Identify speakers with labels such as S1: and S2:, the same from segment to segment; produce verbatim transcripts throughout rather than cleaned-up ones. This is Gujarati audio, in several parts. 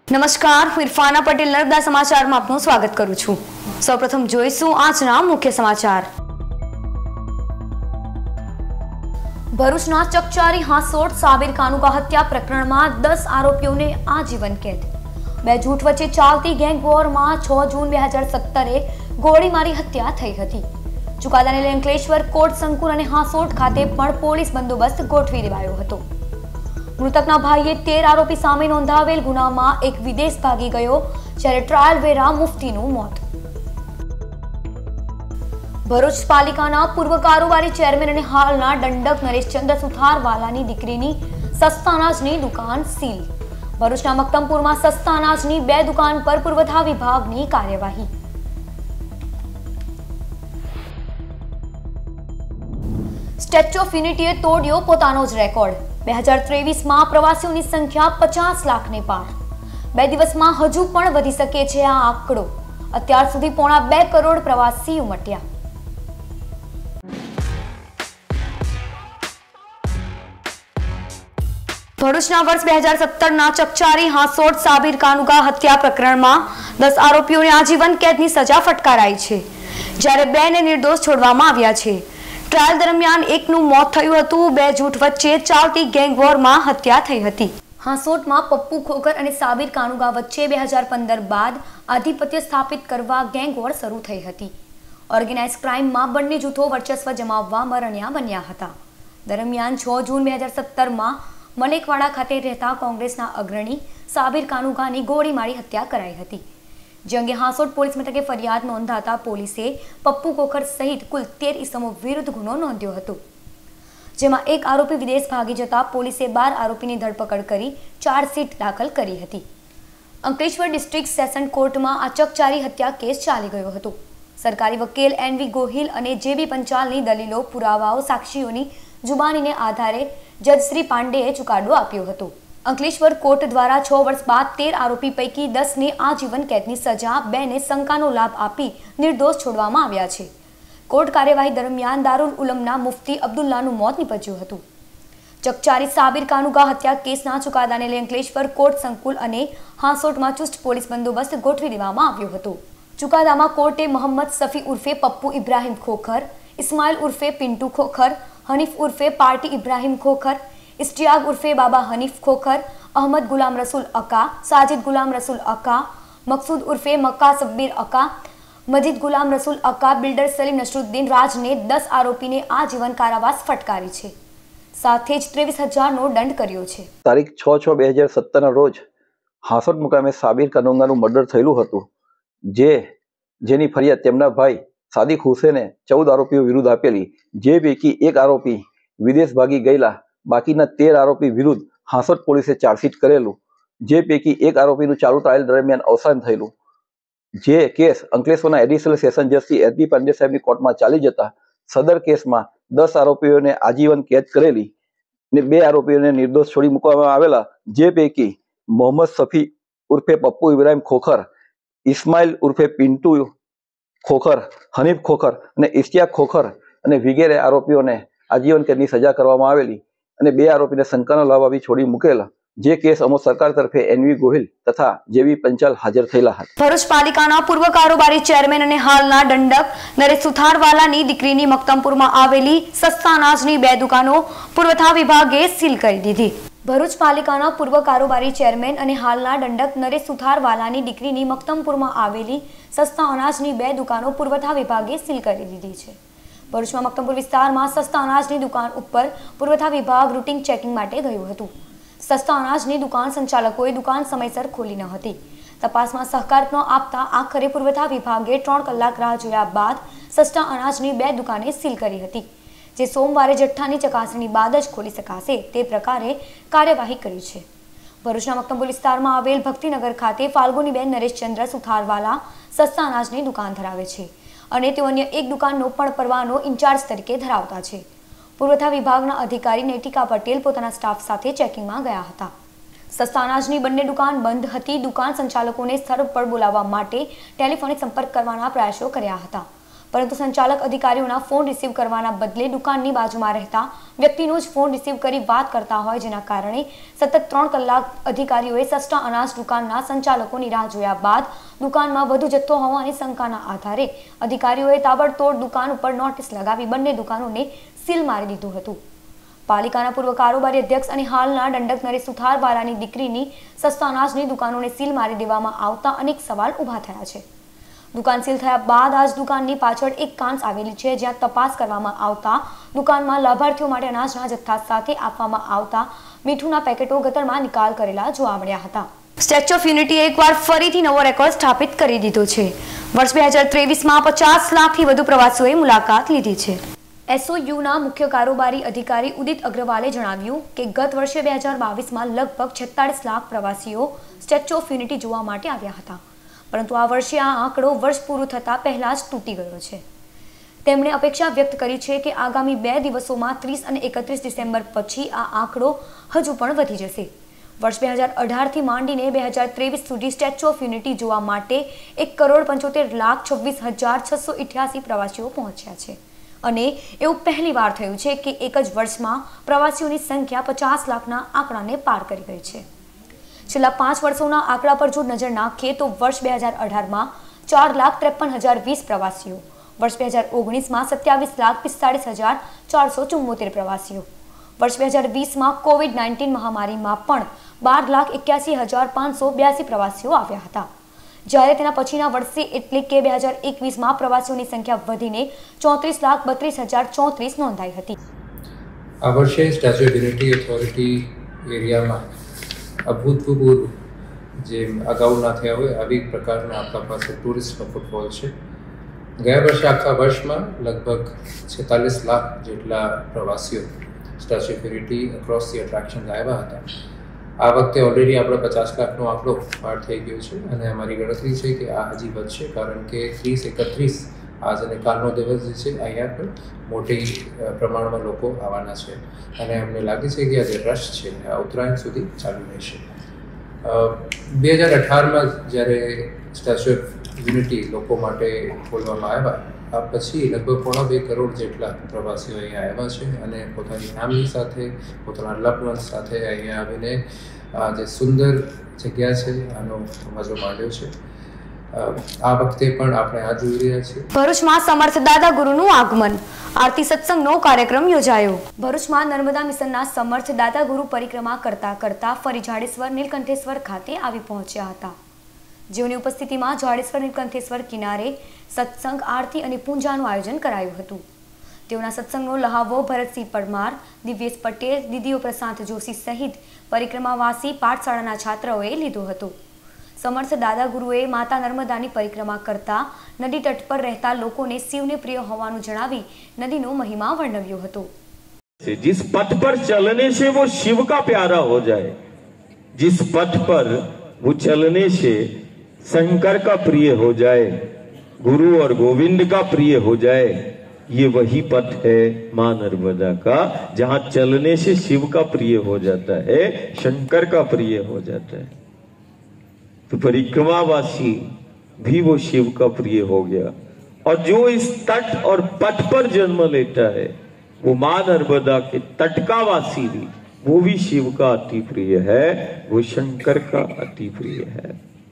S1: નમસ્કાર, હું ઇરફાના પટેલ નર્મદા સમાચારમાં આપનું સ્વાગત કરું છું। સૌપ્રથમ જોઈશું આજના મુખ્ય સમાચાર। ભરૂચના ચકચારી હાંસોટ સાબિર કાનુકા હત્યા પ્રકરણમાં દસ આરોપીઓને આજીવન કેદ। બે જૂથ વચ્ચે ચાલતી ગેંગ વોરમાં છ જૂન બે હજાર સત્તરે ગોળી મારી હત્યા થઈ હતી। ચુકાદાને લઈને અંકલેશ્વર કોર્ટ સંકુલ અને હાંસોટ ખાતે પણ પોલીસ બંદોબસ્ત ગોઠવી દેવાયો હતો। મૃતકના ભાઈએ તેર આરોપી સામે નોંધાવેલ ગુનામાં એક વિદેશ ભાગી ગયો, જ્યારે ટ્રાયલ વેરા મુફતીનું મોત। ભરૂચ પાલિકાના પૂર્વ કારોબારી ચેરમેન અને હાલના દંડક નરેશચંદ્ર સુથારવાલાની દીકરીની સસ્તા અનાજની દુકાન સીલ। ભરૂચના મક્તમપુરમાં સસ્તા અનાજની બે દુકાન પર પુરવઠા વિભાગની કાર્યવાહી। સ્ટેચ્યુ ઓફ યુનિટીએ તોડ્યો પોતાનો જ રેકોર્ડ। બે હજાર ત્રેવીસ માં પ્રવાસીઓની સંખ્યા પચાસ લાખને પાર। બે દિવસમાં હજુ પણ વધી શકે છે આ આંકડો। અત્યાર સુધી પોણા બે કરોડ પ્રવાસી ઉમટ્યા। ભરૂચના વર્ષ બે હજાર સત્તરના ચકચારી હાંસોટ સાબિર કાનુકા હત્યા પ્રકરણમાં દસ આરોપીઓને આજીવન કેદની સજા ફટકારાઈ છે, જ્યારે બે ને નિર્દોષ છોડવામાં આવ્યા છે। ટ્રાયલ દરમિયાન એકનું મોત થયું હતું। બે જૂથ વચ્ચે ચાલતી ગેંગ વોરમાં હત્યા થઈ હતી। હાંસોટમાં પપ્પુ ખોખર અને સાબિર કાનુગા વચ્ચે બે હજાર પંદર બાદ આધિપત્ય સ્થાપિત કરવા ગેંગ વોર શરૂ થઈ હતી। ઓર્ગેનાઇઝ ક્રાઇમમાં બંને જૂથો વર્ચસ્વ જમાવવા મરણિયા બન્યા હતા। દરમિયાન છ જૂન બે હજાર સત્તરમાં મલેકવાડા ખાતે રહેતા કોંગ્રેસના અગ્રણી સાબિર કાનુગાની ગોળી મારી હત્યા કરાઈ હતી, જે અંગે હાંસોટ પોલીસ મથકે ફરિયાદ નોંધાતા પોલીસે પપ્પુ કોખર સહિત કુલ તેર ઇસમો વિરુદ્ધ ગુનો નોંધ્યો હતો, જેમાં એક આરોપી વિદેશ ભાગી જતા પોલીસે બાર આરોપીની ધરપકડ કરી ચાર્જશીટ દાખલ કરી હતી। અંકલેશ્વર ડિસ્ટ્રિક્ટ સેશન કોર્ટમાં આ ચકચારી હત્યા કેસ ચાલી ગયો હતો। સરકારી વકીલ એન વી ગોહિલ અને જે બી પંચાલની દલીલો, પુરાવાઓ, સાક્ષીઓની જુબાનીને આધારે જજ શ્રી પાંડેએ ચુકાદો આપ્યો હતો। અંકલેશ્વર કોર્ટ દ્વારા છ વર્ષ બાદ તેર આરોપી પૈકી દસ ને આજીવન કેદની સજા, બે ને શંકાનો લાભ આપી નિર્દોષ છોડવામાં આવ્યા છે। કોર્ટ કાર્યવાહી દરમિયાન દારૂલ ઉલમના મુફતી અબ્દુલ્લાનું મોત નીપજ્યું હતું। ચકચારી સાબિર કાનુગા હત્યા કેસના ચુકાદાને લઈ અંકલેશ્વર કોર્ટ સંકુલ અને હાંસોટમાં ચુસ્ત પોલીસ બંદોબસ્ત ગોઠવી દેવામાં આવ્યો હતો। ચુકાદામાં કોર્ટે મોહમ્મદ સફી ઉર્ફે પપ્પુ ઇબ્રાહિમ ખોખર, ઇસ્માઇલ ઉર્ફે પિન્ટુ ખોખર, હનીફ ઉર્ફે પાર્ટી ઇબ્રાહિમ ખોખર, इस्तियाग उर्फे बाबा हनीफ खोखर, अहमद गुलाम रसूल अका, साजिद गुलाम रसूल अका, मकसूद उर्फे मक्का सब्बीर अका, मजीद गुलाम रसूल अका, बिल्डर सलीम नसरुद्दीन राज ने दस आरोपी ने आजीवन कारावास फटकारी है। साथ ही त्रेवीस हजार नो दंड कर्यो छे।
S2: तारीख छ छ बे हजार सत्तर ना रोज हांसोट मुकामे साबिर कानुगानु मर्डर थयेलुं हतुं, जे जेनी फरियाद तेमना भाई सादिक हुसैने चौदह आरोपीओ विरुद्ध आपेली, जे पैकी एक आरोपी विदेश भागी गयेला। बाकीना तेर आरोपी विरुद्ध हांसोट पोलीसे चार्जशीट करेलू, जे पैकी एक आरोपीनु चालू ट्रायल दरमियान अवसान थयेलू। जे केस अंकलेश्वरना एडिशनल सेशन जज श्री एस बी पांडे साहेबनी कोर्टमां चाली जता सदर केसमां दस आरोपीओने आजीवन कैद करेली ने बे आरोपीओने निर्दोष छोड़ी मूकवामां आवेला, जे पैकी मोहम्मद सफी उर्फे पप्पू इब्राहिम खोखर, इस्माइल उर्फे पिंटू खोखर, हनीफ खोखर अने इस्तियाक खोखर अने वगैरे आरोपीओने आजीवन कैदनी सजा करवामां आवेली અને બે આરોપીને શંકાનો લાભ આપી છોડી મૂકેલા, જે કેસ અમો સરકાર તરફે એન વી ગોહિલ તથા જે બી પંચાલ હાજર થયેલા હતા।
S1: ભરૂચ પાલિકાના પૂર્વ કારોબારી ચેરમેન અને હાલના દંડક નરેશ સુથારવાલાની દીકરીની મક્તમપુરમાં આવેલી સસ્તા અનાજની બે દુકાનો પુરવઠા વિભાગે સીલ કરી દીધી। ભરૂચ પાલિકાના પૂર્વ કારોબારી ચેરમેન અને હાલના દંડક નરેશ સુથારવાલાની દીકરીની મક્તમપુરમાં આવેલી સસ્તા અનાજની બે દુકાનો પુરવઠા વિભાગે સીલ કરી દીધી છે। ભરૂચમાં મક્તમપુર વિસ્તારમાં સસ્તા અનાજની દુકાન ઉપર પુરવઠા વિભાગ રૂટીન ચેકિંગ માટે ગયું હતું। સસ્તા અનાજની દુકાન સંચાલકોએ દુકાન સમયસર ખોલી ન હતી। તપાસમાં સહકાર ન આપતા આખરે પુરવઠા વિભાગે ત્રણ કલાક રાહ જોયા બાદ સસ્તા અનાજની બે દુકાને સીલ કરી હતી, જે સોમવારે જથ્થાની ચકાસણી બાદ જ ખોલી શકાશે તે પ્રકારે કાર્યવાહી કરી છે। ભરૂચના મક્તમપુર વિસ્તારમાં આવેલ ભક્તિનગર ખાતે ફાલ્ગુનીબેન નરેશચંદ્ર સુથારવાલા સસ્તા અનાજની દુકાન ધરાવે છે અને તેઓ અન્ય એક દુકાનનો પણ પરવાનો ઇન્ચાર્જ તરીકે ધરાવતા છે। પુરવઠા વિભાગના અધિકારી નૈતિકા પટેલ પોતાના સ્ટાફ સાથે ચેકિંગમાં ગયા હતા। સસ્તા અનાજની બંને દુકાન બંધ હતી। દુકાન સંચાલકોને સ્થળ પર બોલાવવા માટે ટેલિફોનિક સંપર્ક કરવાના પ્રયાસો કર્યા હતા, પરંતુ સંચાલક અધિકારીઓના ફોન રિસીવ કરવાના બદલે દુકાનની બાજુમાં રહેતા વ્યક્તિનો જ ફોન રિસીવ કરી વાત કરતા હોય, જેના કારણે સતત ત્રણ કલાક અધિકારીઓએ સસ્તા અનાજ દુકાનના સંચાલકોની રાહ જોયા બાદ દુકાનમાં વધુ જથ્થો હોવાની શંકાના આધારે અધિકારીઓએ તાબડતોડ દુકાન ઉપર નોટિસ લગાવી બંને દુકાનોને સીલ મારી દીધું હતું. પાલિકાના પૂર્વ કારોબારી અધ્યક્ષ અને હાલના દંડક નરેશ સુથારવાલાની દીકરીની સસ્તા અનાજની દુકાનોને સીલ મારી દેવામાં આવતા અનેક સવાલ ઊભા થયા છે. દુકાન સીલ થયા બાદ આજ દુકાનની પાછળ એક કાંચ આવેલી છે, જ્યાં તપાસ કરવામાં આવતા દુકાનમાં લાભાર્થીઓ માટે અનાજના જથ્થા સાથે આપવામાં આવતા મીઠુંના પેકેટો ગટરમાં નિકાલ કરેલા જોવા મળ્યા હતા. સ્ટેચ્યુ ઓફ યુનિટી એકવાર ફરીથી નવો રેકોર્ડ સ્થાપિત કરી દીધો છે. વર્ષ બે હજાર ત્રેવીસમાં પચાસ લાખથી વધુ પ્રવાસીઓએ મુલાકાત લીધી છે. એસઓયુના મુખ્ય કારોબારી અધિકારી ઉદિત અગ્રવાલે જણાવ્યું કે ગત વર્ષે બે હજાર બાવીસમાં લગભગ છેતાળીસ લાખ પ્રવાસીઓ સ્ટેચ્યુ ઓફ યુનિટી જોવા માટે આવ્યા હતા, પરંતુ આ વર્ષે આ આંકડો વર્ષ પૂરું થતાં પહેલા જ તૂટી ગયો છે. તેમણે અપેક્ષા વ્યક્ત કરી છે કે આગામી બે દિવસોમાં ત્રીસ અને એકત્રીસ ડિસેમ્બર પછી આ આંકડો હજુ પણ વધી જશે. વર્ષ બે હજાર અઢારથી માંડીને બે હજાર ત્રેવીસ સુધી સ્ટેચ્યુ ઓફ યુનિટી જોવા માટે એક કરોડ પંચોતેર લાખ છવ્વીસ હજાર છસો ઇઠ્યાસી પ્રવાસીઓ પહોંચ્યા છે અને એવું પહેલીવાર થયું છે કે એક જ વર્ષમાં પ્રવાસીઓની સંખ્યા પચાસ લાખના આંકડાને પાર કરી ગઈ છે. છેલ્લા પાંચ વર્ષોના આંકડા પર જો નજર નાખીએ તો વર્ષ બે હજાર અઢારમાં ચાર લાખ ત્રેપન હજાર વીસ પ્રવાસીઓ, વર્ષ બે હજાર ઓગણીસમાં સત્યાવીસ લાખ પિસ્તાળીસ હજાર ચારસો ચુમ્મોતેર પ્રવાસીઓ, વર્ષ બે હજાર વીસમાં કોવિડ નાઇન્ટીન મહામારીમાં પણ બાર લાખ એક્યાસી હજાર પાંચસો બ્યાસી પ્રવાસીઓ આવ્યા હતા, જ્યારે તેના પછીના વર્ષે એટલે કે બે હજાર એકવીસમાં પ્રવાસીઓની સંખ્યા વધીને ચોત્રીસ લાખ બત્રીસ હજાર ચોત્રીસ નોંધાઈ હતી.
S3: આ વર્ષે સ્ટેચ્યુ ઓફ યુનિટી ઓથોરિટી એરિયામાં અભૂતપૂર્વ જે અગાઉ ના થયા હોય આવી પ્રકારના આપણા પાસે ટુરિસ્ટનો ફૂટફોલ છે. ગયા વર્ષે આખા વર્ષમાં લગભગ છેતાલીસ લાખ જેટલા પ્રવાસીઓ statue of unity across the attraction આવ્યા હતા. આ વખતે ઓલરેડી આપણે પચાસ લાખનો આંકડો પાર થઈ ગયો છે અને અમારી ગણતરી છે કે આ હજી વધશે, કારણ કે ત્રીસ એકત્રીસ આજ અને કાલનો દિવસ જે છે અહીંયા પણ મોટી પ્રમાણમાં લોકો આવવાના છે અને અમને લાગે છે કે આ જે રશ છે આ ઉત્તરાયણ સુધી ચાલુ રહેશે. બે હજાર અઢારમાં જ્યારે સ્ટેચ્યુ ઓફ યુનિટી લોકો માટે ખોલવામાં આવ્યા આ પછી લગભગ પોણા બે કરોડ જેટલા પ્રવાસીઓ અહીંયા આવ્યા છે અને પોતાની ફેમિલી સાથે પોતાના લવ્ડ વન્સ સાથે અહીંયા આવીને આ જે સુંદર જગ્યા છે આનો મજો માંડ્યો છે. આ વખતે પણ આપણે આ જોઈ રહ્યા છીએ.
S1: ભરૂચમાં સમર્થ દાદા ગુરુનું આગમન, આરતી સત્સંગનો કાર્યક્રમ યોજાયો. ભરૂચમાં નર્મદા મિશનના સમર્થ દાદા ગુરુ પરિક્રમા કરતા કરતા ફરી જાડેશ્વર નીલકંઠેશ્વર ખાતે આવી પહોંચ્યા હતા, જેઓની ઉપસ્થિતિમાં જાડેશ્વર નીલકંઠેશ્વર કિનારે સત્સંગ, આરતી અને પૂજાનું આયોજન કરાયું હતું. તેઓના સત્સંગનો લહાવો ભરતસિંહ પરમાર, દિવ્યેશ પટેલ, દીદીઓ પ્રશાંત જોશી સહિત પરિક્રમાવાસી પાઠશાળાના છાત્રોએ લીધો હતો. સમર્થ દાદા ગુરુએ માતા નર્મદાની પરિક્રમા કરતા નદી તટ પર રહેતા લોકોને શિવને પ્રિય હોવાનું જણાવી નદીનો મહિમા વર્ણવ્યો હતો.
S4: जिस पथ पर चलने से वो शिव का प्यारा हो जाए, जिस पथ पर वो चलने से शंकर का प्रिय हो जाए, गुरु और गोविंद का प्रिय हो जाए, ये वही पथ है मां नर्मदा का, जहां चलने से शिव का प्रिय हो जाता है, शंकर का प्रिय हो जाता है. तो परिक्रमावासी भी वो शिव का प्रिय हो गया और जो इस तट और पथ पर जन्म लेता है वो मां नर्मदा के तट का वासी भी वो भी शिव का अति प्रिय है, वो शंकर का अति प्रिय है.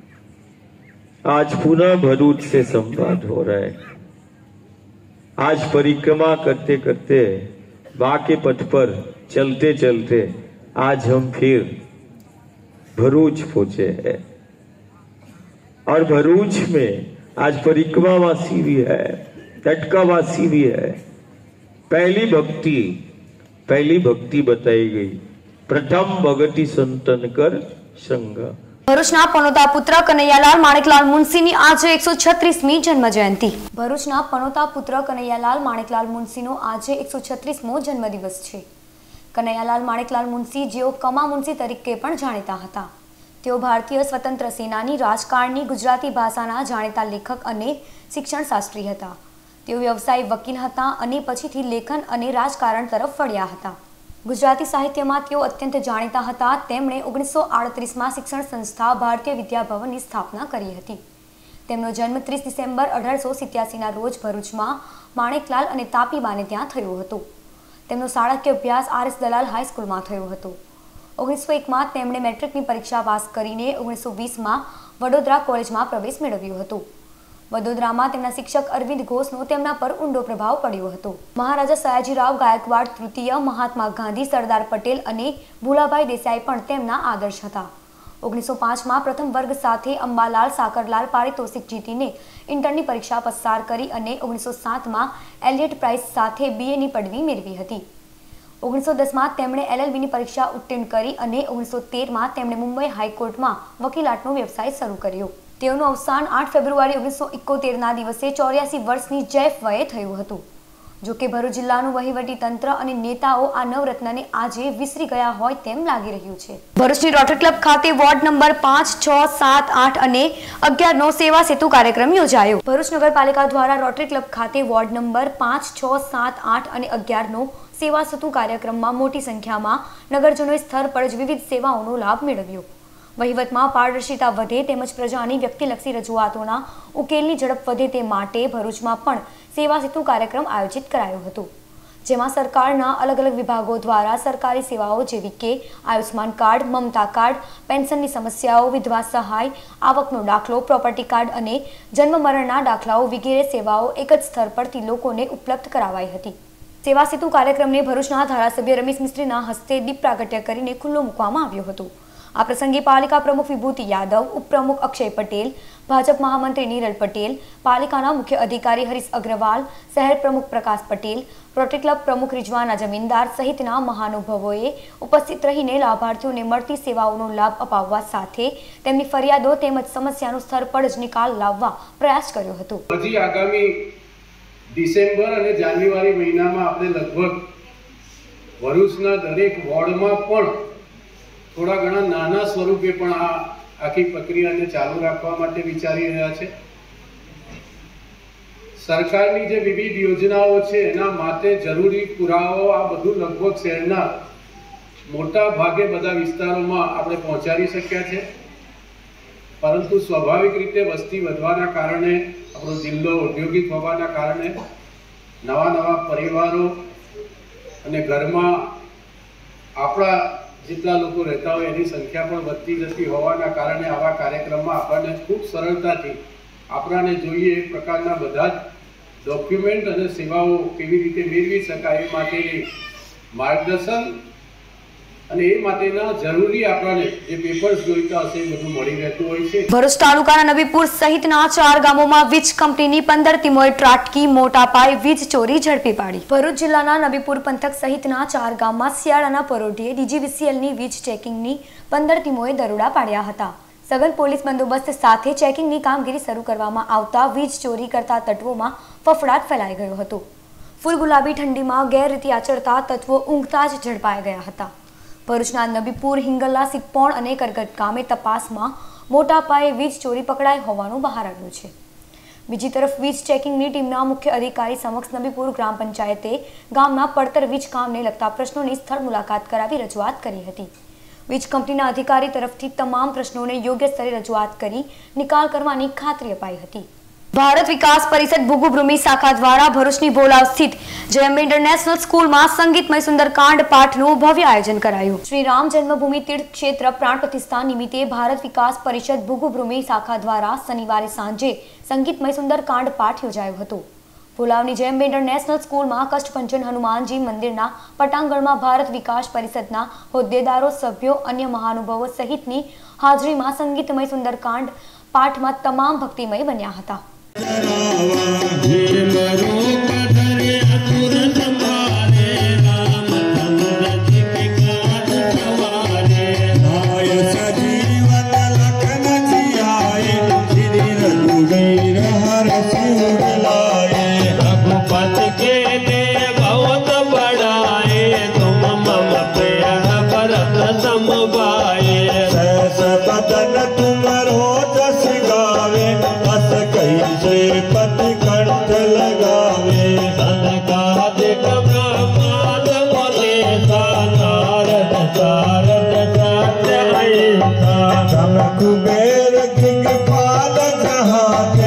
S4: आज पुनः भरूच से संवाद हो रहा है. आज परिक्रमा करते करते बाके पथ पर चलते चलते आज हम फिर भरूच पहुंचे हैं और भरूच में आज परिक्रमावासी भी है, तट का वासी भी है. पहली भक्ति पहली भक्ति बताई गई, प्रथम भगति संतन कर संग.
S1: ભરૂચના પનોતા પુત્ર કનૈયાલાલ માણેકલાલ મુનશીની આજે એકસો છત્રીસમી જન્મ જયંતિ. ભરૂચના પનોતા પુત્ર કનૈયાલાલ માણેકલાલ મુનશીનો આજે એકસો છત્રીસમો જન્મદિવસ છે. કનૈયાલાલ માણેકલાલ મુનશી જેઓ કમા મુનશી તરીકે પણ જાણીતા હતા. તેઓ ભારતીય સ્વતંત્ર સેનાની, રાજકારણી, ગુજરાતી ભાષાના જાણીતા લેખક અને શિક્ષણ શાસ્ત્રી હતા. તેઓ વ્યવસાય વકીલ હતા અને પછીથી લેખન અને રાજકારણ તરફ વળ્યા હતા. ગુજરાતી સાહિત્યમાં તેઓ અત્યંત જાણીતા હતા. તેમણે ઓગણીસો આડત્રીસમાં શિક્ષણ સંસ્થા ભારતીય વિદ્યાભવનની સ્થાપના કરી હતી. તેમનો જન્મ ત્રીસ ડિસેમ્બર અઢારસો સિત્યાસીના રોજ ભરૂચમાં માણેકલાલ અને તાપીબાને ત્યાં થયો હતો. તેમનો શાળાકીય અભ્યાસ આર એસ દલાલ હાઈસ્કૂલમાં થયો હતો. ઓગણીસો એકમાં તેમણે મેટ્રિકની પરીક્ષા પાસ કરીને ઓગણીસો વીસમાં વડોદરા કોલેજમાં પ્રવેશ મેળવ્યો હતો. વડોદરામાં તેમના શિક્ષક અરવિંદ ઘોષનો તેમના પર ઊંડો પ્રભાવ પડ્યો હતો. મહારાજા સયાજીરાવ ગાયકવાડ તૃતીય, મહાત્મા ગાંધી, સરદાર પટેલ અને ભુલાભાઈ દેસાઈ પણ તેમના આદર્શ હતા. ઓગણીસો પાંચમાં પ્રથમ વર્ગ સાથે અંબાલાલ સાકરલાલ પારિતોષિક જીતીને ઇન્ટરની પરીક્ષા પસાર કરી અને ઓગણીસો સાતમાં એલિયટ પ્રાઇઝ સાથે બીએની પદવી મેળવી હતી. ઓગણીસો દસમાં તેમણે એલએલબીની પરીક્ષા ઉત્તીર્ણ કરી અને ઓગણીસો તેરમાં તેમણે મુંબઈ હાઈકોર્ટમાં વકીલાતનો વ્યવસાય શરૂ કર્યો. તેઓનું અવસાન આઠ ફેબ્રુઆરી ઓગણીસો ઇકોતેરના દિવસે ચોર્યાસી વર્ષની જૈફ વયે થયું હતું. જો કે ભરૂચ જિલ્લાનું વહીવટી તંત્ર અને નેતાઓ આ નવરત્નને આજે વિસરી ગયા હોય તેમ લાગી રહ્યું છે. ભરૂચની રોટરી ક્લબ ખાતે વોર્ડ નંબર પાંચ, છ, સાત, આઠ અને અગિયાર નો સેવા સેતુ કાર્યક્રમ યોજાયો. ભરૂચ નગરપાલિકા દ્વારા રોટરી ક્લબ ખાતે વોર્ડ નંબર પાંચ, છ, સાત, આઠ અને અગિયાર નો સેવા સેતુ કાર્યક્રમમાં મોટી સંખ્યામાં નગરજનોએ સ્થળ પર જ વિવિધ સેવાઓનો લાભ મેળવ્યો. વહીવટમાં પારદર્શિતા વધે તેમજ પ્રજાની વ્યક્તિલક્ષી રજૂઆતોના ઉકેલની ઝડપ વધે તે માટે ભરૂચમાં પણ સેવા સેતુ કાર્યક્રમ આયોજિત કરાયો હતો, જેમાં સરકારના અલગ અલગ વિભાગો દ્વારા સરકારી સેવાઓ જેવી કે આયુષ્માન કાર્ડ, મમતા કાર્ડ, પેન્શનની સમસ્યાઓ, વિધવા સહાય, આવકનો દાખલો, પ્રોપર્ટી કાર્ડ અને જન્મ મરણના દાખલાઓ વગેરે સેવાઓ એક જ સ્થળ પરથી લોકોને ઉપલબ્ધ કરાવાઈ હતી. સેવા સેતુ કાર્યક્રમને ભરૂચના ધારાસભ્ય રમેશ મિસ્ત્રીના હસ્તે દીપ પ્રાગટ્ય કરીને ખુલ્લો મૂકવામાં આવ્યો હતો. આ પ્રસંગે પાલિકા પ્રમુખ વિભૂતિ યાદવ, ઉપપ્રમુખ અક્ષય પટેલ, ભાજપ મહામંત્રી નીરલ પટેલ, પાલિકાના મુખ્ય અધિકારી હરીશ અગ્રવાલ, શહેર પ્રમુખ પ્રકાશ પટેલ, રોટરી ક્લબ પ્રમુખ રિજવાના જમીનદાર સહિતના મહાનુભાવોએ ઉપસ્થિત રહીને લાભાર્થીઓને મળતી સેવાઓનો લાભ અપાવવા સાથે તેમની ફરિયાદો તેમજ સમસ્યાનો સ્થળ પર જ નિકાલ લાવવા પ્રયાસ કર્યો હતો.
S5: હજી આગામી ડિસેમ્બર અને જાન્યુઆરી મહિનામાં આપણે લગભગ ભરૂચના દરેક વોર્ડમાં પણ થોડા ઘણા નાના સ્વરૂપે પણ આ આખી પ્રક્રિયાને ચાલુ રાખવા માટે વિચારી રહ્યા છે. સરકારની જે વિવિધ યોજનાઓ છે એના માટે જરૂરી પુરાવાઓ આ બધું લગભગ શહેરના મોટા ભાગે બધા વિસ્તારોમાં આપણે પહોંચાડી શક્યા છે, પરંતુ સ્વાભાવિક રીતે વસ્તી વધવાના કારણે, આપણો જિલ્લો ઔદ્યોગિક હોવાના કારણે નવા નવા પરિવારો અને ઘરમાં આપણા જેટલા લોકો રહેતા હોય એની સંખ્યા પણ વધતી જતી હોવાના કારણે આવા કાર્યક્રમમાં આપણને ખૂબ સરળતાથી આપણાને જોઈએ એ પ્રકારના બધા જ ડોક્યુમેન્ટ અને સેવાઓ કેવી રીતે મેળવી શકાય એ માટેની માર્ગદર્શન અને એ માટેના જરૂરી આપણને જે પેપર્સ જોઈતા હશે એ બધું મળી રહેતું હોય છે.
S1: ભરૂચ તાલુકાના નબીપુર સહિતના ચાર ગામોમાં વીજ કંપનીની પંદર ટીમોએ ત્રાટકી મોટા પાયે વીજ ચોરી ઝડપી પાડી. ભરૂચ જિલ્લાના નબીપુર પંથક સહિતના ચાર ગામમાં શિયાળાના પરોઢિયે ડીજીવીસીએલની વીજ ચેકિંગની પંદર ટીમોએ દરોડા પાડ્યા હતા. સઘન પોલીસ બંદોબસ્ત સાથે ચેકિંગની કામગીરી શરૂ કરવામાં આવતા વીજ ચોરી કરતા તત્વોમાં ફફડાટ ફેલાઈ ગયો હતો. ફૂલ ગુલાબી ઠંડીમાં ગેરરીતિ આચરતા તત્વો ઊંઘતા જ ઝડપાઈ ગયા હતા. ભરૂચના નબીપુર, હિંગલા, સિપ્પોણ અને કરગટ ગામે તપાસમાં મોટા પાયે વીજ ચોરી પકડાઈ હોવાનું બહાર આવ્યું છે. બીજી તરફ વીજ ચેકિંગની ટીમના મુખ્ય અધિકારી સમક્ષ નબીપુર ગ્રામ પંચાયતે ગામના પડતર વીજ કામને લગતા પ્રશ્નોની સ્થળ મુલાકાત કરાવી રજૂઆત કરી હતી. વીજ કંપનીના અધિકારી તરફથી તમામ પ્રશ્નોને યોગ્ય સ્તરે રજૂઆત કરી નિકાલ કરવાની ખાતરી અપાઈ હતી. ભારત વિકાસ પરિષદ ભૂગુભૂમિ શાખા દ્વારા ભરૂચની ભોલાવ સ્થિત જેએમ ઇન્ટરનેશનલ સ્કૂલમાં સંગીતમય સુંદરકાંડ પાઠનું ભવ્ય આયોજન કરાયું. શ્રી રામ જન્મભૂમિ તીર્થ ક્ષેત્ર પ્રાણ પ્રતિષ્ઠા નિમિત્તે ભારત વિકાસ પરિષદ ભૂગુભૂમિ શાખા દ્વારા શનિવારે સાંજે સંગીતમય સુંદરકાંડ પાઠ યોજાયો હતો. ભોલાવની જેએમ ઇન્ટરનેશનલ સ્કૂલમાં કષ્ટભંજન હનુમાનજી મંદિરના પટાંગણમાં ભારત વિકાસ પરિષદના હોદ્દેદારો, સભ્યો, અન્ય મહાનુભાવો સહિતની હાજરીમાં સંગીતમય સુંદરકાંડ પાઠમાં તમામ ભક્તિમય બન્યા હતા.
S6: कुबेर किंग पाल जहां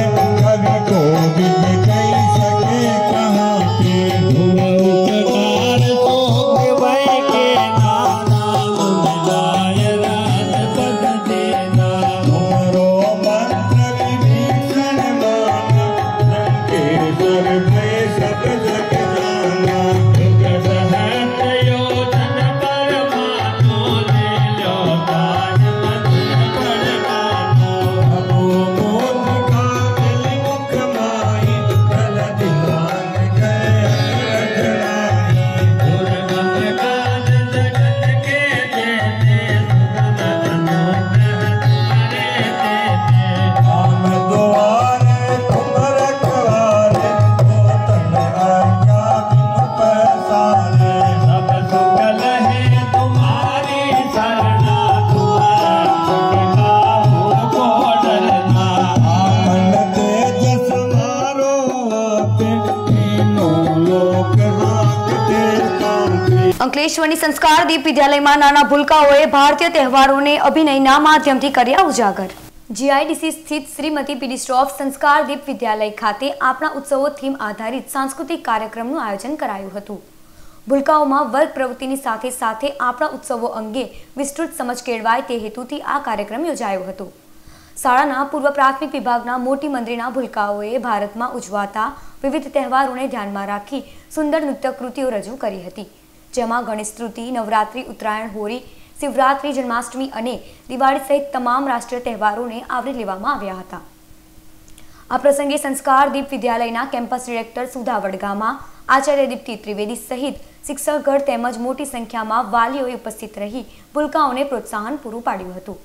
S1: અંકલેશ્વરની સંસ્કારદીપ વિદ્યાલયમાં નાના ભૂલકાઓએ ભારતીય તહેવારોને અભિનયના માધ્યમથી કર્યા ઉજાગર. જીઆઈડીસી સ્થિત શ્રીમતી પીડી શ્રોફ સંસ્કારદીપ વિદ્યાલય ખાતે આપણા ઉત્સવો થીમ આધારિત સાંસ્કૃતિક કાર્યક્રમનું આયોજન કરાયું હતું. ભૂલકાઓમાં વર્ગ પ્રવૃત્તિની સાથે સાથે આપણા ઉત્સવો અંગે વિસ્તૃત સમજ કેળવાય તે હેતુથી આ કાર્યક્રમ યોજાયો હતો. શાળાના પૂર્વ પ્રાથમિક વિભાગના મોટી મંદિરના ભૂલકાઓએ ભારતમાં ઉજવાતા વિવિધ તહેવારોને ધ્યાનમાં રાખી સુંદર નૃત્ય કૃતિઓ રજૂ કરી હતી, જેમાં ગણેશ ચતુર્થી, નવરાત્રી, ઉત્તરાયણ, હોળી, શિવરાત્રી, જન્માષ્ટમી અને દિવાળી સહિત તમામ રાષ્ટ્રીય તહેવારોને આવરી લેવામાં આવ્યા હતા. આ પ્રસંગે સંસ્કારદીપ વિદ્યાલયના કેમ્પસ ડિરેક્ટર સુધા વડગામા, આચાર્ય દીપ્તિ ત્રિવેદી સહિત શિક્ષકગણ તેમજ મોટી સંખ્યામાં વાલીઓએ ઉપસ્થિત રહી ભૂલકાઓને પ્રોત્સાહન પૂરું પાડ્યું હતું.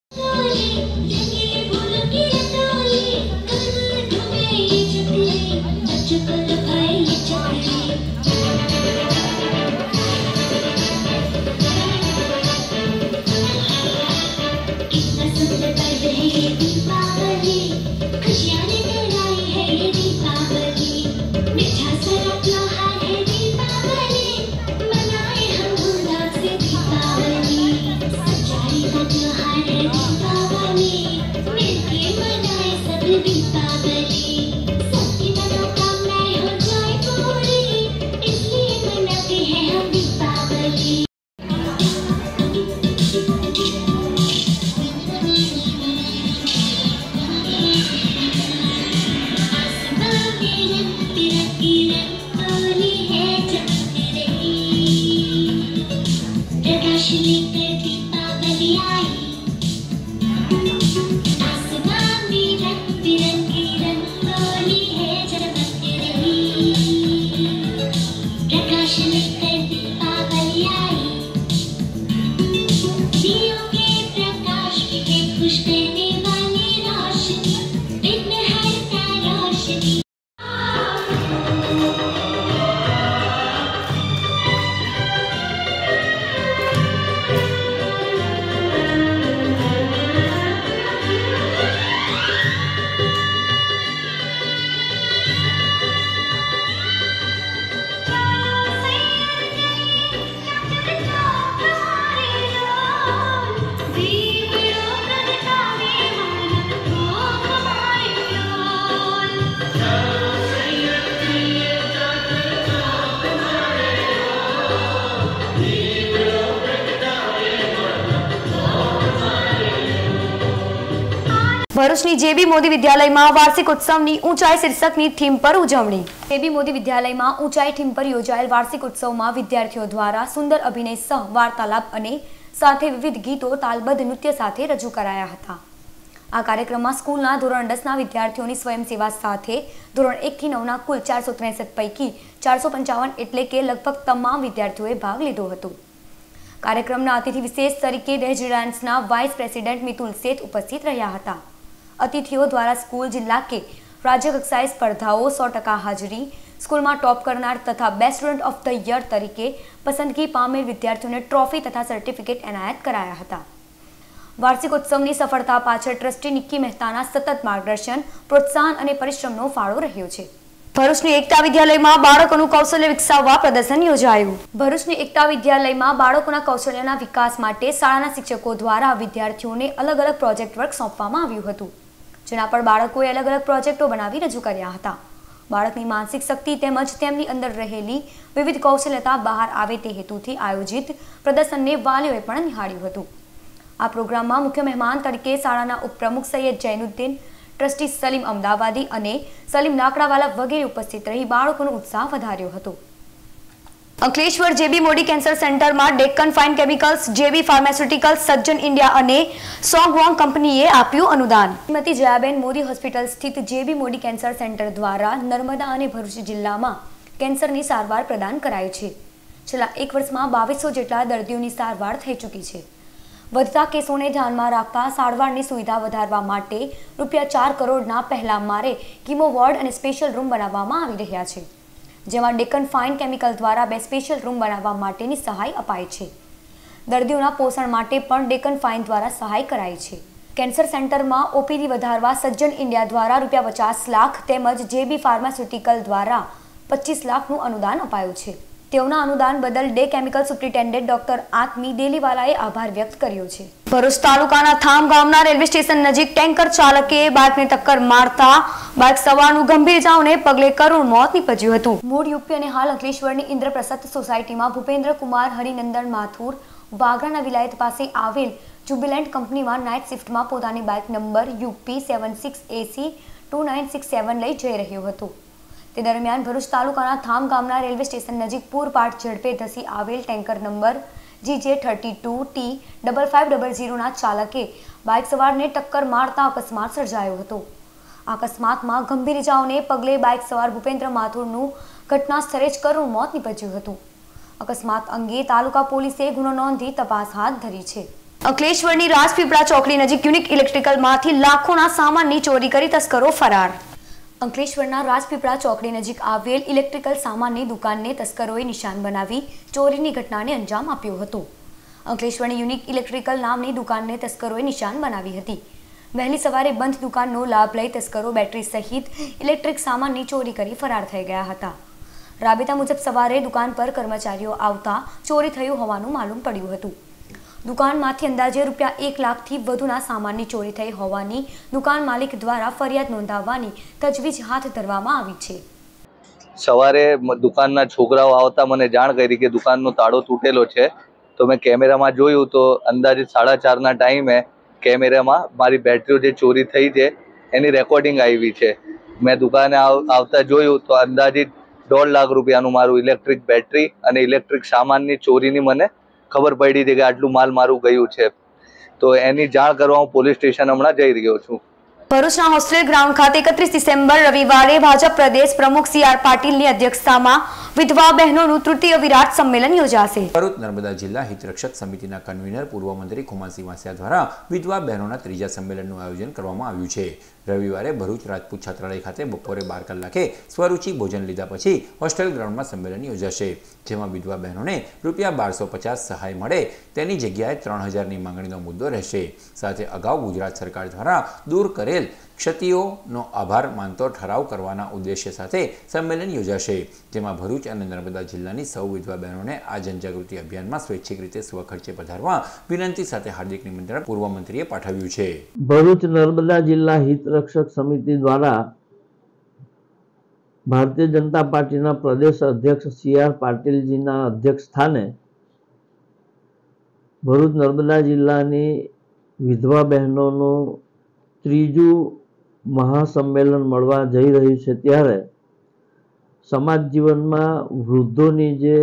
S1: ભરૂચની જેબી મોદી વિદ્યાલયમાં વાર્ષિક ઉત્સવની ઊંચાઈ શીર્ષકની થીમ પર ઉજવણી. જેબી મોદી વિદ્યાલયમાં ઊંચાઈ થીમ પર યોજાયેલ વાર્ષિક ઉત્સવમાં વિદ્યાર્થીઓ દ્વારા સુંદર અભિનય સહ વાર્તાલાપ અને સાથે વિવિધ ગીતો તાલબદ્ધ નૃત્ય સાથે રજૂ કરાયા હતા. આ કાર્યક્રમમાં સ્કૂલના ધોરણ દસના વિદ્યાર્થીઓની સ્વયંસેવા સાથે ધોરણ એકથી નવના કુલ ચારસો ત્રેસઠ પૈકી ચારસો પંચાવન એટલે કે લગભગ તમામ વિદ્યાર્થીઓએ ભાગ લીધો હતો. કાર્યક્રમના અતિથિ વિશેષ તરીકે રેજ રિલાયન્સના વાઇસ પ્રેસિડેન્ટ મિતુલ શેઠ ઉપસ્થિત રહ્યા હતા. અતિથિઓ દ્વારા સ્કૂલ, જિલ્લા કે રાજ્ય કક્ષાએ સ્પર્ધાઓ સો ટકા હાજરી, સ્કૂલમાં ટોપ કરનાર તથા best student of the year તરીકે પસંદગી પામેલ વિદ્યાર્થીઓને ટ્રોફી તથા સર્ટિફિકેટ એનાયત કરાયા હતા. વાર્ષિક ઉત્સવની સફળતા પાછળ ટ્રસ્ટી નિક્કી મહેતાના સતત માર્ગદર્શન, પ્રોત્સાહન અને પરિશ્રમનો ફાળો રહ્યો છે. ભરૂચની એકતા વિદ્યાલયમાં બાળકોનું કૌશલ્ય વિકસાવવા પ્રદર્શન યોજાયું. ભરૂચની એકતા વિદ્યાલયમાં બાળકોના કૌશલ્યના વિકાસ માટે શાળાના શિક્ષકો દ્વારા વિદ્યાર્થીઓને અલગ અલગ પ્રોજેક્ટ વર્ક સોંપવામાં આવ્યું હતું, જેના પર બાળકોએ અલગ અલગ પ્રોજેક્ટો બનાવી રજૂ કર્યા હતા. બાળકની માનસિક શક્તિ તેમજ તેમની અંદર રહેલી વિવિધ કૌશલ્યતા બહાર આવે તે હેતુથી આયોજિત પ્રદર્શનને વાલીઓએ પણ નિહાળ્યું હતું. આ પ્રોગ્રામમાં મુખ્ય મહેમાન તરીકે શાળાના ઉપપ્રમુખ સૈયદ જૈનુદ્દીન, ટ્રસ્ટી સલીમ અમદાવાદી અને સલીમ લાકડાવાલા વગેરે ઉપસ્થિત રહી બાળકોનો ઉત્સાહ વધાર્યો હતો. અંકલેશ્વર જેબી મોદી કેન્સર સેન્ટરમાં Deccan fine chemicals, JB pharmaceuticals, Sajjan India અને સોંગવોંગ કંપનીએ આપ્યું અનુદાન. શ્રીમતી જયાબેન મોદી હોસ્પિટલ સ્થિત જેબી મોદી કેન્સર સેન્ટર દ્વારા નર્મદા અને ભરૂચ જિલ્લામાં કેન્સરની સારવાર પ્રદાન કરાય છે. છેલ્લા એક વર્ષમાં બાવીસો જેટલા દર્દીઓની સારવાર થઈ ચૂકી છે. વધતા કેસોને ધ્યાનમાં રાખતા સારવારની સુવિધા વધારવા માટે રૂપિયા ચાર કરોડના પહેલા મારે કીમો વોર્ડ અને સ્પેશિયલ રૂમ બનાવવામાં આવી રહ્યા છે, જેમાં ડેક્કન ફાઇન કેમિકલ દ્વારા બે સ્પેશિયલ રૂમ બનાવવા માટેની સહાય અપાય છે. દર્દીઓના પોષણ માટે પણ ડેક્કન ફાઇન દ્વારા સહાય કરાઈ છે. કેન્સર સેન્ટરમાં ઓપીડી વધારવા સજ્જન ઇન્ડિયા દ્વારા રૂપિયા પચાસ લાખ તેમજ જેબી ફાર્માસ્યુટિકલ દ્વારા પચીસ લાખનું અનુદાન અપાયું છે. તેઓના અનુદાન બદલ ડે કેમિકલ સુપ્રિન્ટેન્ડન્ટ ડોક્ટર આત્મી દેલીવાલાએ આભાર વ્યક્ત કર્યો છે. ભરૂચ તાલુકાના થામ ગામના રેલવે સ્ટેશન નજીક ટેન્કર ચાલકે બાઇકને ટક્કર મારતા બાઇક સવારનું ગંભીર ઇજાઓને પગલે કરુણ મોત નીપજ્યું હતું. મૂળ યુપી અને હાલ અંકલેશ્વરની ઇન્દ્રપ્રસ્થ સોસાયટીમાં ભૂપેન્દ્ર કુમાર હરિનંદન માથુર વાગરાના વિલાયત પાસે આવેલ જ્યુબિલન્ટ કંપનીમાં નાઇટ શિફ્ટમાં પોતાની bike number UP seven six AC two nine six seven લઈ જઈ રહ્યો હતો. તે દરમિયાન ભરૂચ તાલુકાના થામ ગામના રેલવે સ્ટેશન નજીક પૂરપાટ ઝડપે ધસી આવેલ tanker number GJ thirty two T double five double ઝીરોના ચાલકે બાઇક સવારને ટક્કર મારતા અકસ્માત સર્જાયો હતો. આ અકસ્માતમાં ગંભીર ઇજાઓને પગલે બાઇક સવાર ભૂપેન્દ્ર માથુરનું ઘટના સ્થળે જ કરુણ મોત નીપજ્યું હતું. અકસ્માત અંગે તાલુકા પોલીસે ગુનો નોંધી તપાસ હાથ ધરી છે. અંકલેશ્વરની રાજપીપળા ચોકડી નજીક યુનિક ઇલેક્ટ્રિકલમાંથી લાખોના સામાનની ચોરી કરી તસ્કરો ફરાર. અંકલેશ્વરના રાજપીપળા ચોકડી નજીક આવેલ ઇલેક્ટ્રિકલ સામાનની દુકાનને તસ્કરોએ નિશાન બનાવી ચોરીની ઘટનાને અંજામ આપ્યો હતો. અંકલેશ્વરની યુનિક ઇલેક્ટ્રિકલ નામની દુકાનને તસ્કરોએ નિશાન બનાવી હતી. વહેલી સવારે બંધ દુકાનનો લાભ લઈ તસ્કરો બેટરી સહિત ઇલેક્ટ્રિક સામાનની ચોરી કરી ફરાર થઈ ગયા હતા. રાબેતા મુજબ સવારે દુકાન પર કર્મચારીઓ આવતા ચોરી થયું હોવાનું માલુમ પડ્યું હતું. દુકાનમાંથી અંદાજે રૂપિયા એક લાખથી વધુના સામાનની ચોરી થઈ હોવાની દુકાન માલિક દ્વારા ફરિયાદ નોંધાવવાની તજવીજ હાથ ધરવામાં આવી છે.
S6: સવારે દુકાનના છોકરાઓ આવતા મને જાણ કરી કે દુકાનનો તાળો તૂટેલો છે, તો મેં કેમેરામાં જોયું તો અંદાજે સાડા ચારના ટાઈમે કેમેરામાં મારી બેટરીઓ જે ચોરી થઈ છે એની રેકોર્ડિંગ આવી છે. મેં દુકાને આવતા જોયું તો અંદાજિત દોઢ લાખ રૂપિયાનું મારું ઇલેક્ટ્રિક બેટરી અને ઇલેક્ટ્રિક સામાનની ચોરીની મને ખબર પડી હતી કે આટલું માલ મારું ગયું છે. તો એની જાણ કરવા હું પોલીસ સ્ટેશન હમણાં જઈ રહ્યો છું.
S1: ભરૂચના હોસ્ટેલ ગ્રાઉન્ડ ખાતે એકત્રીસ ડિસેમ્બર રવિવારે ભાજપ પ્રદેશ પ્રમુખ સી આર પાટીલની અધ્યક્ષતામાં વિધવા બહેનોનું તૃતીય વિરાટ સંમેલન યોજાશે.
S7: ભરૂચ નર્મદા જિલ્લા હિતરક્ષક સમિતિના કન્વીનર પૂર્વ મંત્રી ખુમાસિંહ વાસિયા દ્વારા વિધવા બહેનોના ત્રીજા સંમેલનનું આયોજન કરવામાં આવ્યું છે. રવિવારે ભરૂચ રાજપૂત છાત્રાલય ખાતે બપોરે બાર કલાકે સ્વરૂચિ ભોજન લીધા પછી હોસ્ટેલ ગ્રાઉન્ડમાં સંમેલન યોજાશે, જેમાં વિધવા બહેનોને રૂપિયા બારસો પચાસ સહાય મળે તેની જગ્યાએ ત્રણ હજારની માંગણીનો મુદ્દો રહેશે. સાથે અગાઉ ગુજરાત સરકાર દ્વારા દૂર કરેલ ક્ષતિઓનો આભાર માનતો ઠરાવ કરવાના ઉદ્દેશ્ય સાથે સંમેલન યોજાશે, જેમાં ભરૂચ અને નર્મદા જિલ્લાની સૌ વિધવા બહેનોને આ જનજાગૃતિ અભિયાનમાં સ્વૈચ્છિક રીતે સ્વખર્ચે પધારવા વિનંતી સાથે હાર્દિક નિમંત્રણ પૂર્વ મંત્રીએ પાઠવ્યું છે.
S8: ભરૂચ નર્મદા જિલ્લા હિતરક્ષક સમિતિ દ્વારા ભારતીય જનતા પાર્ટીના પ્રદેશ અધ્યક્ષ સી આર પાટીલજીના અધ્યક્ષ સ્થાને ભરૂચ નર્મદા જિલ્લાની વિધવા બહેનોનું ત્રીજું મહાસંમેલન મળવા જઈ રહ્યું છે, ત્યારે સમાજ જીવનમાં વૃદ્ધોની જે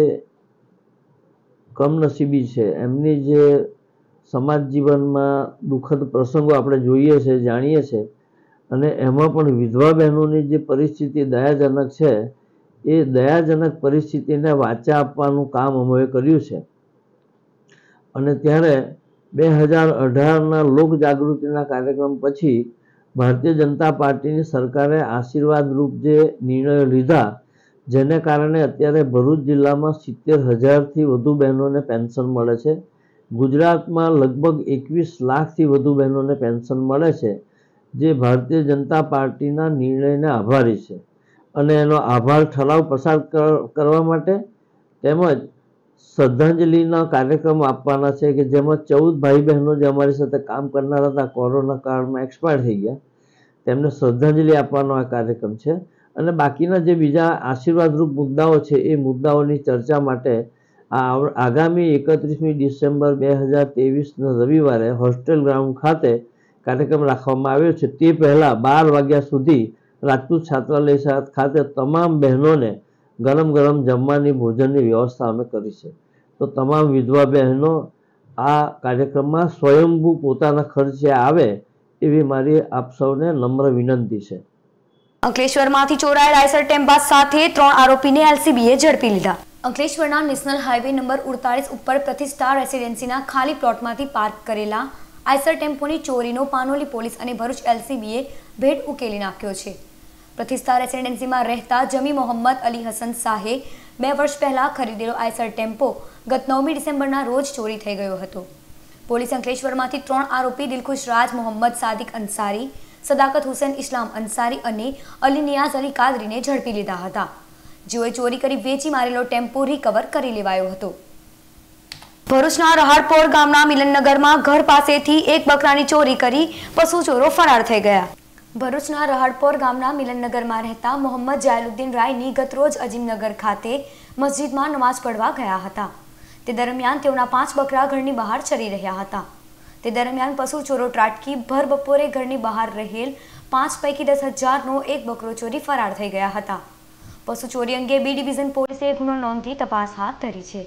S8: કમનસીબી છે, એમની જે સમાજ જીવનમાં દુઃખદ પ્રસંગો આપણે જોઈએ છે, જાણીએ છીએ, અને એમાં પણ વિધવા બહેનોની જે પરિસ્થિતિ દયાજનક છે, એ દયાજનક પરિસ્થિતિને વાચા આપવાનું કામ અમે કર્યું છે. અને ત્યારે બે હજાર અઢારના લોક જાગૃતિના કાર્યક્રમ પછી ભારતીય જનતા પાર્ટીની સરકારે આશીર્વાદરૂપ જે નિર્ણયો લીધા, જેને કારણે અત્યારે ભરૂચ જિલ્લામાં સિત્તેર હજારથી વધુ બહેનોને પેન્શન મળે છે. ગુજરાતમાં લગભગ એકવીસ લાખથી વધુ બહેનોને પેન્શન મળે છે, જે ભારતીય જનતા પાર્ટીના નિર્ણયને આભારી છે. અને એનો આભાર ઠરાવ પસાર કરવા માટે તેમજ શ્રદ્ધાંજલિના કાર્યક્રમ આપવાના છે, કે જેમાં ચૌદ ભાઈ બહેનો જે અમારી સાથે કામ કરનારા હતા, કોરોના કાળમાં એક્સપાયર થઈ ગયા, તેમને શ્રદ્ધાંજલિ આપવાનો આ કાર્યક્રમ છે. અને બાકીના જે બીજા આશીર્વાદરૂપ મુદ્દાઓ છે, એ મુદ્દાઓની ચર્ચા માટે આ આગામી એકત્રીસમી ડિસેમ્બર બે હજાર ત્રેવીસના રવિવારે હોસ્ટેલ ગ્રાઉન્ડ ખાતે કાર્યક્રમ રાખવામાં આવ્યો છે. તે પહેલાં બાર વાગ્યા સુધી રાજપૂત છાત્રાલય ખાતે તમામ બહેનોને ગરમ ગરમ જમવાની ભોજનની વ્યવસ્થા અમે કરી છે. તો તમામ વિધવા બહેનો આ કાર્યક્રમમાં સ્વયંભૂ પોતાના ખર્ચે આવે એવી મારી આપ સૌને નમ્ર વિનંતી છે.
S1: અંકલેશ્વરમાંથી ચોરાયેલ આઈસર ટેમ્પા સાથે ત્રણ આરોપીને એલસીબીએ ઝડપી લીધા. અંકલેશ્વરના નેશનલ હાઈવે નંબર ઉડતાલીસ ઉપર પ્રતિષ્ઠા રેસિડેન્સીના ખાલી પ્લોટમાંથી પાર્ક કરેલા આઈસર ટેમ્પોની ચોરીનો પાનોલી પોલીસ અને ભરૂચ એલસીબીએ ભેદ ઉકેલી નાખ્યો છે. પ્રતિષ્ઠા રેસિડેન્સીમાં રહેતા જમી મોહમ્મદ અલી હસન શાહે બે વર્ષ પહેલા ખરીદેલો આઈસર ટેમ્પો ગત નવમી ડિસેમ્બરના રોજ ચોરી થઈ ગયો હતો. પોલીસ અંકલેશ્વરમાંથી ત્રણ આરોપી દિલખુશ રાજ મોહમ્મદ સાદિક અંસારી, સદાકત હુસેન ઇસ્લામ અંસારી અને અલી નિયાઝ અલી કાદરીને ઝડપી લીધા હતા. જેઓએ ચોરી કરી વેચી મારેલો ટેમ્પો રિકવર કરી લેવાયો હતો। ભરૂચના રહાડપોર ગામના મિલનનગરમાં ઘર પાસેથી એક બકરાની ચોરી કરી પશુ ચોરો ફરાર થઈ ગયા। ભરૂચના રહાડપોર ગામના મિલનનગરમાં રહેતા મોહમ્મદ જાયલુદ્દીન રાયની ગતરોજ અજીમનગર ખાતે મસ્જિદમાં નમાઝ પઢવા ગયા હતા। તે દરમિયાન તેઓના પાંચ બકરા ઘરની બહાર ચરી રહ્યા હતા। તે દરમિયાન પશુ ચોરો ત્રાટકી ભર બપોરે ઘરની બહાર રહેલ પાંચ પૈકી દસ હજારનો એક બકરો ચોરી ફરાર થઈ ગયા હતા। પશુ ચોરી અંગે બી ડિવિઝન પોલીસે ગુનો નોંધી તપાસ હાથ ધરી છે।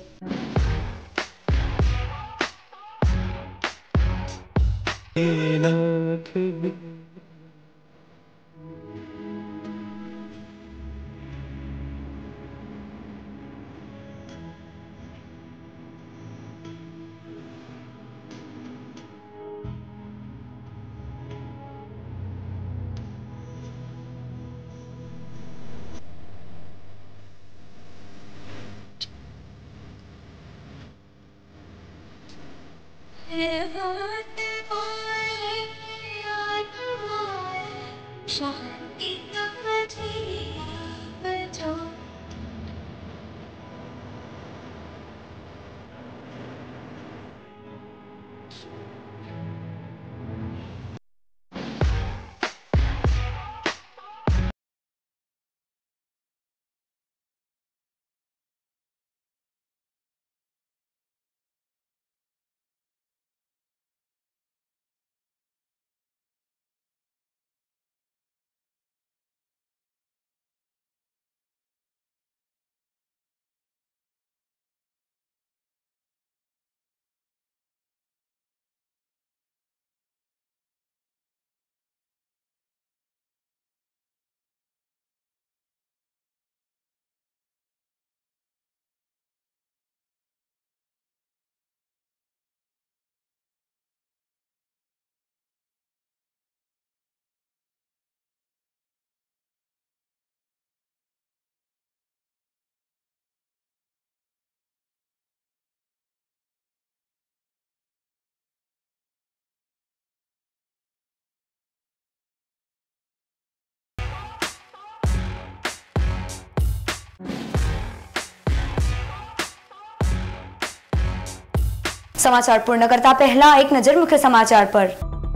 S1: समाचार पूर्ण करता पहला एक नजर मुख्य समाचार पर।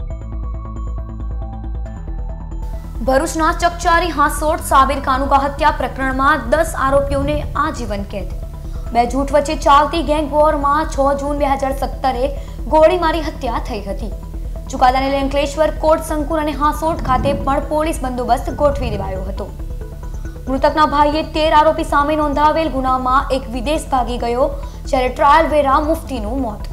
S1: भरूचना चकचारी हांसोट साबिर कानुका हत्या प्रकरण में दस आरोपियों ने आजीवन कैद। बे जूठ वच्चे चालती गैंग वॉर में छ जून दो हज़ार सत्रह गोળી मारी हत्या थई हती। चुकादाने लઈને અંકલેશ્વર કોર્ટ સંકુલ અને હાંસોટ ખાતે પણ પોલીસ બંદોબસ્ત ગોઠવી દેવાયો હતો। મૃતકના ભાઈએ તેર આરોપી સામે નોંધાવેલ ગુનામાં એક વિદેશ ભાગી ગયો, જ્યારે ટ્રાયલ વેરા મુફતીનું મોત।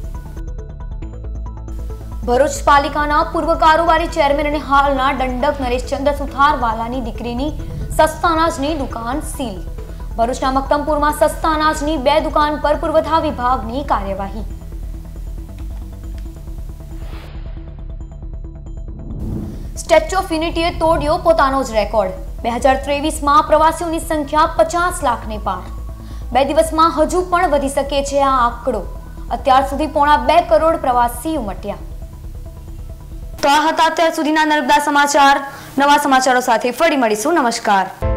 S1: ભરૂચ પાલિકાના પૂર્વ કારોબારી ચેરમેન અને હાલના દંડક નરેશચંદ્ર સુથારવાલાની દીકરીની સસ્તા અનાજની દુકાન સીલ। ભરૂચના મક્તમપુરમાં સસ્તા અનાજની બે દુકાન પર પુરવઠા વિભાગની કાર્યવાહી। સ્ટેચ્યુ ઓફ યુનિટીએ તોડ્યો પોતાનો જ રેકોર્ડ। બે હજાર ત્રેવીસમાં પ્રવાસીઓની સંખ્યા પચાસ લાખને પાર। બે દિવસમાં હજુ પણ વધી શકે છે આ આંકડો। અત્યાર સુધી પોણા બે કરોડ પ્રવાસી ઉમટ્યા। તો આ હતા અત્યાર સુધીના નર્મદા સમાચાર। નવા સમાચારો સાથે ફરી મળીશું। નમસ્કાર।